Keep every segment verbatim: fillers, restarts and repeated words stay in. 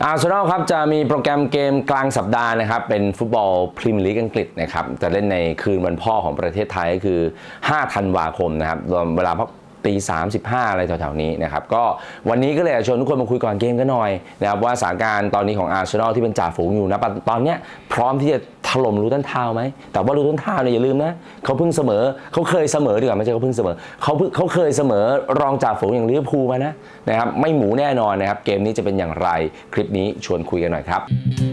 อาร์เซนอลครับจะมีโปรแกรมเกมกลางสัปดาห์นะครับเป็นฟุตบอลพรีเมียร์ลีกอังกฤษนะครับจะเล่นในคืนวันพ่อของประเทศไทยก็คือห้าธันวาคมนะครับรวมเวลาพักตีสามสิบห้าอะไรแถวๆนี้นะครับก็วันนี้ก็เลยชวนทุกคนมาคุยก่อนเกมกันหน่อยนะครับว่าสถานการณ์ตอนนี้ของอาร์เซนอลที่เป็นจ่าฝูงอยู่นะตอนนี้พร้อมที่จะถล่มลูตันทาวน์ไหมแต่ว่าลูตันทาวน์เนี่ยอย่าลืมนะเขาเพิ่งเสมอเขาเคยเสมอดีกว่าไม่ใช่เขาเพิ่งเสมอเขาเขาเคยเสมอรองจ่าฝูงอย่างลิเวอร์พูลมานะนะครับไม่หมูแน่นอนนะครับเกมนี้จะเป็นอย่างไรคลิปนี้ชวนคุยกันหน่อยครับ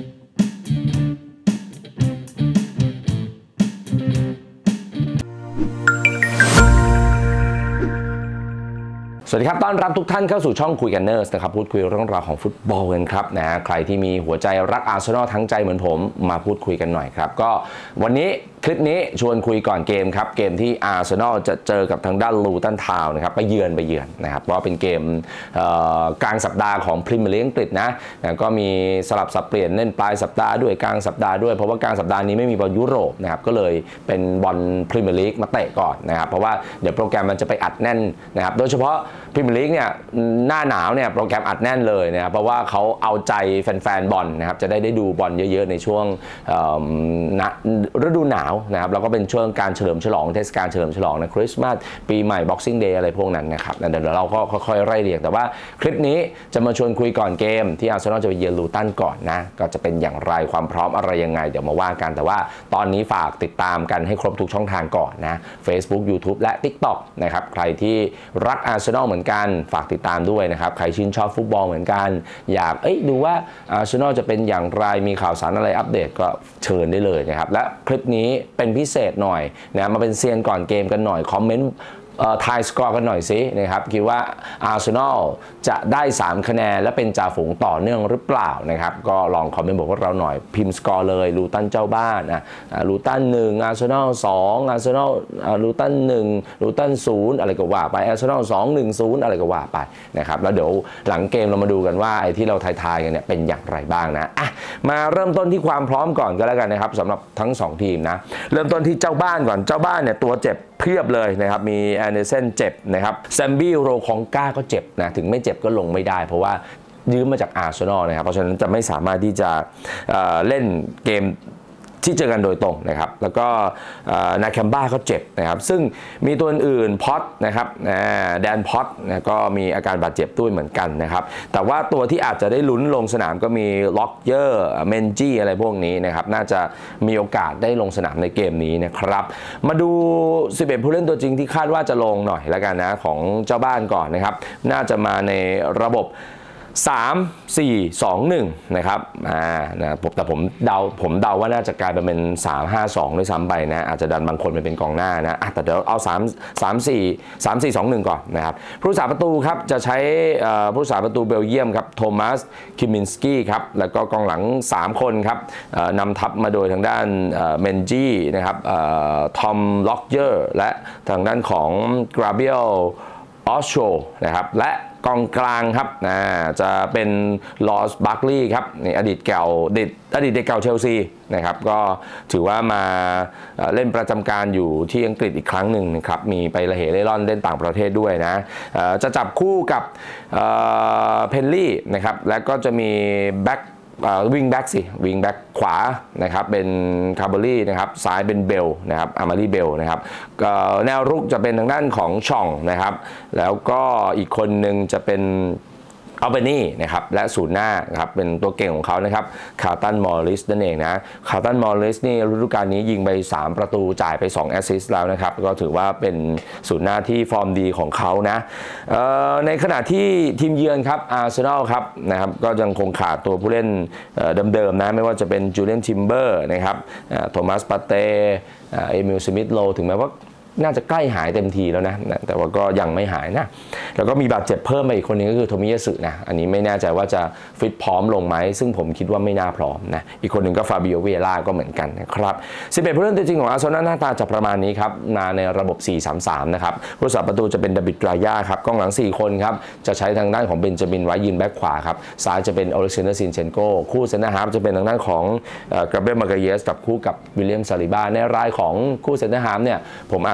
สวัสดีครับต้อนรับทุกท่านเข้าสู่ช่องคุยกันเนอร์สนะครับพูดคุยเรื่องราวของฟุตบอลกันครับนะใครที่มีหัวใจรักอาร์เซนอลทั้งใจเหมือนผมมาพูดคุยกันหน่อยครับก็วันนี้คลิปนี้ชวนคุยก่อนเกมครับเกมที่อาร์เซนอลจะเจอกับทางด้านลูตันทาวน์นะครับไปเยือนไปเยือนนะครับเพราะเป็นเกมกลางสัปดาห์ของพรีเมียร์ลีกอังกฤษนะก็มีสลับสับเปลี่ยนเล่นปลายสัปดาห์ด้วยกลางสัปดาห์ด้วยเพราะว่ากลางสัปดาห์นี้ไม่มีบอลยุโรปนะครับก็เลยเป็นบอลพรีเมียร์ลีกมาเตะก่อนนะครับเพราะว่าเดี๋ยวโปรแกรมมันจะไปอัดแน่นนะครับโดยเฉพาะพรีเมียร์ลีกเนี่ยหน้าหนาวเนี่ยโปรแกรมอัดแน่นเลยนะครับเพราะว่าเขาเอาใจแฟนๆบอลนะครับจะได้ได้ดูบอลเยอะๆในช่วงฤดูหนาวนะครับแล้วก็เป็นช่วงการเฉลิมฉลองเทศกาลเฉลิมฉลองนะคริสต์มาสปีใหม่ Boxing Day อะไรพวกนั้นนะครับเดี๋ยวเราก็ค่อยๆไล่เรียงแต่ว่าคลิปนี้จะมาชวนคุยก่อนเกมที่อาร์เซนอลจะไปเยือนลูตันก่อนนะก็จะเป็นอย่างไรความพร้อมอะไรยังไงเดี๋ยวมาว่ากันแต่ว่าตอนนี้ฝากติดตามกันให้ครบทุกช่องทางก่อนนะ Facebook YouTube และ TikTok นะครับใครที่รักอาร์เซนอลเหมือนกันฝากติดตามด้วยนะครับใครชื่นชอบฟุตบอลเหมือนกันอยากเอ้ยดูว่าอาร์เซนอลจะเป็นอย่างไรมีข่าวสารอะไรอัปเดตก็เชิญได้เลยนะครับและคลิปนี้เป็นพิเศษหน่อยนะมาเป็นเซียนก่อนเกมกันหน่อยคอมเมนต์ทายสกอร์กันหน่อยสินะครับคิดว่าอาร์เซนอลจะได้สามคะแนนและเป็นจ่าฝูงต่อเนื่องหรือเปล่านะครับก็ลองคอมเมนต์บอกพวกเราหน่อยพิมพ์สกอร์เลยลูตันเจ้าบ้านนะลูตันหนึ่งอาร์เซนอลสองอาร์เซนอลลูตันหนึ่งลูตันศูนย์อะไรก็ว่าไปอาร์เซนอลสองหนึ่งศูนย์อะไรก็ว่าไปนะครับแล้วเดี๋ยวหลังเกมเรามาดูกันว่าไอ้ที่เราทายๆกันเนี่ยเป็นอย่างไรบ้างนะอ่ะมาเริ่มต้นที่ความพร้อมก่อนก็แล้วกันนะครับสำหรับทั้งสองทีมนะเริ่มต้นที่เจ้าบ้านก่อนเจ้าบ้านเนี่ยตัวเจ็บเพียบเลยนะครับมีแอนเดอร์เซนเจ็บนะครับแซมบี้โรคองก้าก็เจ็บนะถึงไม่เจ็บก็ลงไม่ได้เพราะว่ายืมมาจากอาร์เซนอลนะครับเพราะฉะนั้นจะไม่สามารถที่จะ เอ่อ เล่นเกมที่เจอกันโดยตรงนะครับแล้วก็นาแคมบ้าก็เจ็บนะครับซึ่งมีตัวอื่นพอตนะครับแดนพอตนะก็มีอาการบาดเจ็บด้วยเหมือนกันนะครับแต่ว่าตัวที่อาจจะได้ลุ้นลงสนามก็มีล็อกเยอร์เมนจี้อะไรพวกนี้นะครับน่าจะมีโอกาสได้ลงสนามในเกมนี้นะครับมาดูสิบเอ็ดผู้เล่นตัวจริงที่คาดว่าจะลงหน่อยแล้วกันนะของเจ้าบ้านก่อนนะครับน่าจะมาในระบบสาม สี่ สอง หนึ่งนะครับอ่านะแต่ผมเดาผมเดาว่าน่าจะกลายเป็นสาม ห้า สองด้วยซ้ำไปนะอาจจะดันบางคนไปเป็นกองหน้านะแต่เดี๋ยวเอาสาม สาม สี่ สาม สี่ สอง หนึ่งก่อนนะครับผู้รักษาประตูครับจะใช้ผู้รักษาประตูเบลเยียมครับโทมัสคิมินสกี้ครับแล้วก็กองหลังสามคนครับนำทัพมาโดยทางด้านเมนจี้นะครับทอมล็อกเยอร์และทางด้านของกราเบียลออสโชนะครับและกองกลางครับนะจะเป็นลอสบัคลีย์ครับนี่อดีตเก่าอดีตอดีตเด็กเก่าเชลซีนะครับก็ถือว่ามาเล่นประจำการอยู่ที่อังกฤษอีกครั้งหนึ่งนะครับมีไปละเหเร่ร่อนเล่นต่างประเทศด้วยนะจะจับคู่กับเพนลี่นะครับและก็จะมีแบ็ควิ่งแบ็กสิวิ่งแบ็กขวานะครับเป็นคาร์บอรี่นะครับซ้ายเป็นเบลนะครับอามารีเบลนะครับแนวรุกจะเป็นทางด้านของช่องนะครับแล้วก็อีกคนหนึ่งจะเป็นอัลเบนีนะครับและศูนย์หน้านะครับเป็นตัวเก่งของเขานะครับคาร์ตันมอริสนั่นเองนะคาร์ตันมอริสนี่ฤดูกาลนี้ยิงไปสามประตูจ่ายไปสองแอสซิสต์แล้วนะครับก็ถือว่าเป็นศูนย์หน้าที่ฟอร์มดีของเขานะในขณะที่ทีมเยือนครับอาร์เซนอลครับนะครับก็ยังคงขาดตัวผู้เล่นเดิมๆนะไม่ว่าจะเป็นจูเลียนทิมเบอร์นะครับโทมัสปาเต้เอมิลสมิธโลถึงแม้ว่าน่าจะใกล้หายเต็มทีแล้วนะแต่ว่าก็ยังไม่หายนะแล้วก็มีบาดเจ็บเพิ่มมาอีกคนนึงก็คือโทมิยาสึนะอันนี้ไม่แน่ใจว่าจะฟิตพร้อมลงไหมซึ่งผมคิดว่าไม่น่าพร้อมนะอีกคนหนึ่งก็ฟาบิโอ เวล่าก็เหมือนกันนะครับสิบเอ็ดผู้เล่นตัวจริงของอาร์เซนอลหน้าตาจะประมาณนี้ครับมาในระบบ สี่ สาม สาม นะครับผู้รักษาประตูจะเป็นดาวิด ราย่าครับกองหลังสี่คนครับจะใช้ทางด้านของเบนจามินไว้ยืนแบ็คขวาครับซ้ายจะเป็นโอเล็กซานเดอร์ ซินเชนโกคู่เซนเตอร์ฮาล์ฟจะเป็นทางด้านของกราเบรียล มาร์เกเยสกับคู่กับวิลเลียม ซาลิบาในรายของคู่เซนเตอร์ฮาล์ฟเนี่ยผมอาจจะ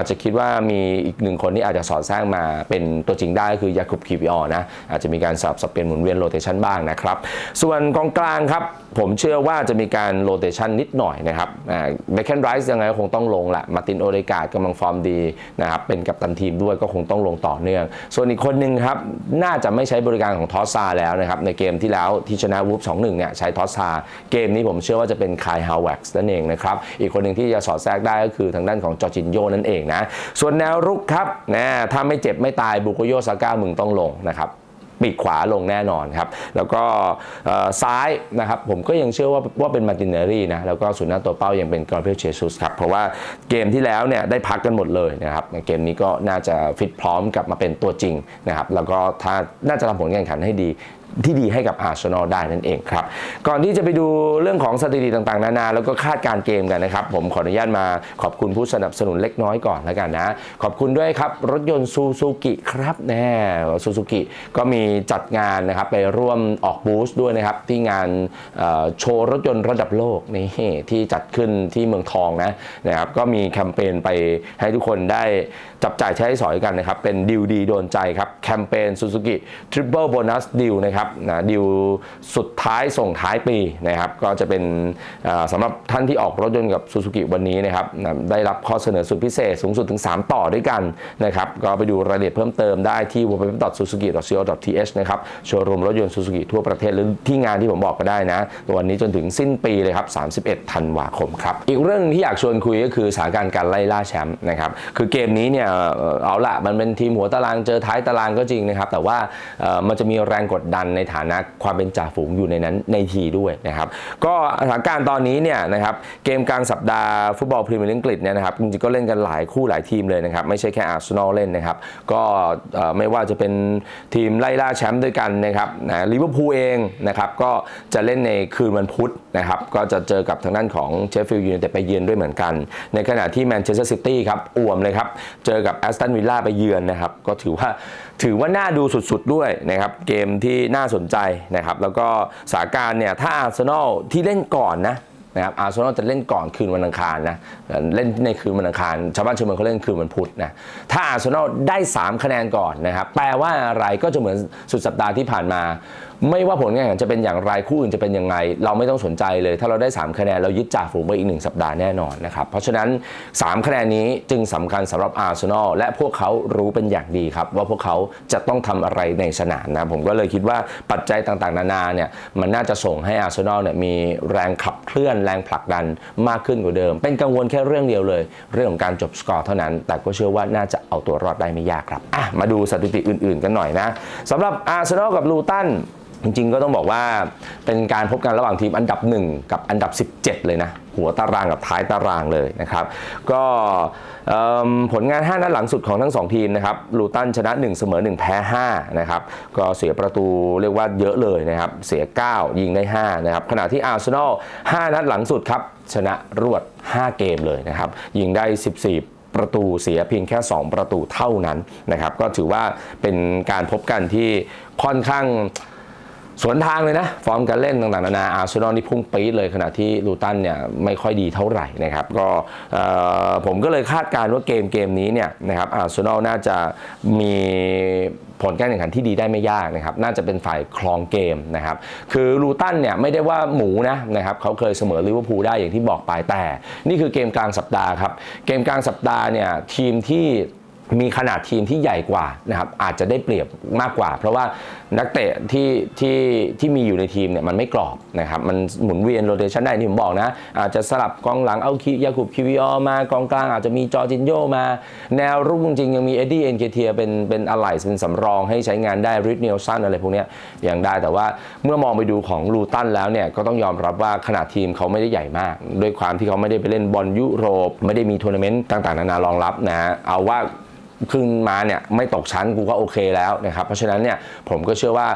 จะคิดว่ามีอีกหนึ่งคนที่อาจจะสอดแทรกมาเป็นตัวจริงได้ก็คือยาคุบคิวิออนะอาจจะมีการสับสับเปลี่ยนหมุนเวียนโรเตชันบ้างนะครับส่วนกองกลางครับผมเชื่อว่าจะมีการโรเตชันนิดหน่อยนะครับเบคแคนไรส์ยังไงคงต้องลงแหละมาร์ตินโอเดกาดกำลังฟอร์มดีนะครับเป็นกัปตันทีมด้วยก็คงต้องลงต่อเนื่องส่วนอีกคนหนึ่งครับน่าจะไม่ใช้บริการของทอสซาแล้วนะครับในเกมที่แล้วที่ชนะวูฟ สองหนึ่ง เนี่ยใช้ทอสซาเกมนี้ผมเชื่อว่าจะเป็นคายฮาวเวิร์กนั่นเองนะครับอีกคนหนึ่งที่จะสอดแทรกได้ก็คือทางด้านของจอร์จินโญนั่นเองนะส่วนแนวรุกครับนะถ้าไม่เจ็บไม่ตายบุโกโยซาก้ามึงต้องลงนะครับปีกขวาลงแน่นอนครับแล้วก็ซ้ายนะครับผมก็ยังเชื่อว่าว่าเป็นมาร์ตินเนลลี่นะแล้วก็สุดหน้าตัวเป้ายังเป็นกราเบรียลเจซุสครับเพราะว่าเกมที่แล้วเนี่ยได้พักกันหมดเลยนะครับเกมนี้ก็น่าจะฟิตพร้อมกลับมาเป็นตัวจริงนะครับแล้วก็ถ้าน่าจะทำผลการแข่งขันให้ดีที่ดีให้กับอาร์เซนอลได้นั่นเองครับก่อนที่จะไปดูเรื่องของสถิติต่างๆนานาแล้วก็คาดการเกมกันนะครับผมขออนุญาตมาขอบคุณผู้สนับสนุนเล็กน้อยก่อนแล้วกันนะขอบคุณด้วยครับรถยนต์ซูซูกิครับแน่ซูซูกิก็มีจัดงานนะครับไปร่วมออกบูธด้วยนะครับที่งานโชว์รถยนต์ระดับโลกนี่ที่จัดขึ้นที่เมืองทองนะนะครับก็มีแคมเปญไปให้ทุกคนได้จับจ่ายใช้สอยกันนะครับเป็นดิวดีโดนใจครับแคมเปญซูซูกิทริปเปิลโบนัสดิวนะครับนะดิวสุดท้ายส่งท้ายปีนะครับก็จะเป็นสำหรับท่านที่ออกรถยนต์กับซูซูกิวันนี้นะครับได้รับข้อเสนอสุดพิเศษสูงสุดถึงสามต่อด้วยกันนะครับก็ไปดูรายละเอียดเพิ่มเติมได้ที่ ดับเบิลยู ดับเบิลยู ดับเบิลยู ดอท ซูซูกิ ดอท ซี โอ ดอท ที เอช นะครับโชว์รูมรถยนต์ซูซูกิทั่วประเทศหรือที่งานที่ผมบอกก็ได้นะวันนี้จนถึงสิ้นปีเลยครับสามสิบเอ็ดธันวาคมครับอีกเรื่องที่อยากชวนคุยก็คือสถานการณ์การไล่ล่าแชมป์นะครับคือเกมนี้เนี่ยเอาละมันเป็นทีมหัวตารางเจอท้ายตารางก็จริงนะครับแต่ว่ามันจะมีแรงกดดันในฐานะความเป็นจ่าฝูงอยู่ในนั้นในทีด้วยนะครับก็สถานการณ์ตอนนี้เนี่ยนะครับเกมกลางสัปดาห์ฟุตบอลพรีเมียร์ลีกอังกฤษเนี่ยนะครับจริงๆก็เล่นกันหลายคู่หลายทีมเลยนะครับไม่ใช่แค่อาร์เซนอลเล่นนะครับก็ไม่ว่าจะเป็นทีมไล่ล่าแชมป์ด้วยกันนะครับนะลิเวอร์พูลเองนะครับก็จะเล่นในคืนวันพุธนะครับก็จะเจอกับทางด้านของเชฟฟิลด์ยูไนเต็ดไปเยือนด้วยเหมือนกันในขณะที่แมนเชสเตอร์ซิตี้ครับอ่วมเลยครับเจอกับแอสตันวิลล่าไปเยือนนะครับก็ถือว่าถือว่าน่าดูสุดๆด้วยนะครับเกมที่น่าสนใจนะครับแล้วก็สถานการณ์เนี่ยถ้าอาร์เซนอลที่เล่นก่อนนะนะครับอาร์เซนอลจะเล่นก่อนคืนวันอังคารนะเล่นในคืนวันอังคารชาวบ้านชาวเมืองเขาเล่นคืนวันพุธนะถ้าอาร์เซนอลได้สามคะแนนก่อนนะครับแปลว่าอะไรก็จะเหมือนสุดสัปดาห์ที่ผ่านมาไม่ว่าผลงานจะเป็นอย่างไรคู่อื่นจะเป็นยังไงเราไม่ต้องสนใจเลยถ้าเราได้สามคะแนนเรายึดจ่าฝูงไปอีกหนึ่งสัปดาห์แน่นอนนะครับเพราะฉะนั้นสามคะแนนนี้จึงสำคัญสำหรับอาร์เซนอลและพวกเขารู้เป็นอย่างดีครับว่าพวกเขาจะต้องทำอะไรในสนามนะผมก็เลยคิดว่าปัจจัยต่างๆนานาเนี่ยมันน่าจะส่งให้อาร์เซนอลเนี่ยมีแรงขับเคลื่อนแรงผลักดันมากขึ้นกว่าเดิมเป็นกังวลแค่เรื่องเดียวเลยเรื่องของการจบสกอร์เท่านั้นแต่ก็เชื่อว่าน่าจะเอาตัวรอดได้ไม่ยากครับอ่ะมาดูสถิติอื่นๆกันหน่อยนะสำหรับอาร์เซนอลกับลูตันจริงๆก็ต้องบอกว่าเป็นการพบกันระหว่างทีมอันดับหนึ่งกับอันดับสิบเจ็ดเลยนะหัวตารางกับท้ายตารางเลยนะครับก็ผลงานห้านัดหลังสุดของทั้งสองทีมนะครับลูตันชนะหนึ่งเสมอหนึ่งแพ้ห้านะครับก็เสียประตูเรียกว่าเยอะเลยนะครับเสียเก้ายิงได้ห้านะครับขณะที่อาร์เซนอลห้านัดหลังสุดครับชนะรวดห้าเกมเลยนะครับยิงได้สิบสี่ประตูเสียเพียงแค่สองประตูเท่านั้นนะครับก็ถือว่าเป็นการพบกันที่ค่อนข้างสวนทางเลยนะฟอร์มการเล่นต่างๆนานาอาร์เซนอลนี่พุ่งปี๊ดเลยขณะที่ลูตันเนี่ยไม่ค่อยดีเท่าไหร่นะครับก็ผมก็เลยคาดการณ์ว่าเกมเกมนี้เนี่ยนะครับอาร์เซนอลน่าจะมีผลการแข่งขันที่ดีได้ไม่ยากนะครับน่าจะเป็นฝ่ายครองเกมนะครับคือลูตันเนี่ยไม่ได้ว่าหมูนะนะครับเขาเคยเสมอลิเวอร์พูลได้อย่างที่บอกไปแต่นี่คือเกมกลางสัปดาห์ครับเกมกลางสัปดาห์เนี่ยทีมที่มีขนาดทีมที่ใหญ่กว่านะครับอาจจะได้เปรียบมากกว่าเพราะว่านักเตะที่ที่ที่มีอยู่ในทีมเนี่ยมันไม่กรอบนะครับมันหมุนเวียนโรเตชันได้ที่ผมบอกนะอาจจะสลับกองหลังเอาคิยาคุบคิวิออมากองกลางอาจจะมีจอร์จินโญมาแนวรุกจริงๆยังมีเอ็ดดี้เอ็นเกเทียเป็นเป็นอะไหล่เป็นสำรองให้ใช้งานได้ริชเนลสันอะไรพวกนี้อย่างได้แต่ว่าเมื่อมองไปดูของลูตันแล้วเนี่ยก็ต้องยอมรับว่าขนาดทีมเขาไม่ได้ใหญ่มากด้วยความที่เขาไม่ได้ไปเล่นบอลยุโรปไม่ได้มีทัวร์นาเมนต์ต่างๆนานารองรับนะเอาว่าขึ้นมาเนี่ยไม่ตกชั้นกูก็โอเคแล้วนะครับเพราะฉะนั้นเนี่ยผมก็เชื่อว่า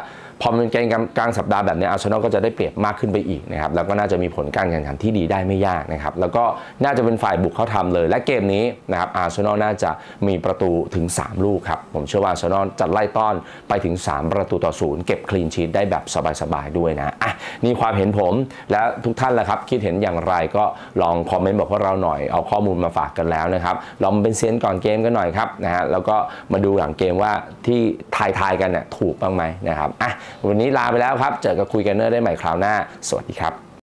พอมันเกมกลางสัปดาห์แบบนี้อาร์เซนอลก็จะได้เปรียบมากขึ้นไปอีกนะครับแล้วก็น่าจะมีผลการแข่งขันที่ดีได้ไม่ยากนะครับแล้วก็น่าจะเป็นฝ่ายบุกเข้าทำเลยและเกมนี้นะครับอาร์เซนอลน่าจะมีประตูถึงสามลูกครับผมเชื่อว่าอาร์เซนอลจะไล่ต้อนไปถึงสามประตูต่อศูนย์เก็บคลีนชีทได้แบบสบายๆด้วยนะอ่ะนี่ความเห็นผมและทุกท่านแหละครับคิดเห็นอย่างไรก็ลองคอมเมนต์บอกพวกเราหน่อยเอาข้อมูลมาฝากกันแล้วนะครับลองเป็นเซียนก่อนเกมกันหน่อยครับนะฮะแล้วก็มาดูหลังเกมว่าที่ทายๆกันเนี่ยถูกบ้างไหมนะครับอ่ะวันนี้ลาไปแล้วครับเจอกับคุยกันเนอร์ได้ใหม่คราวหน้าสวัสดีครับ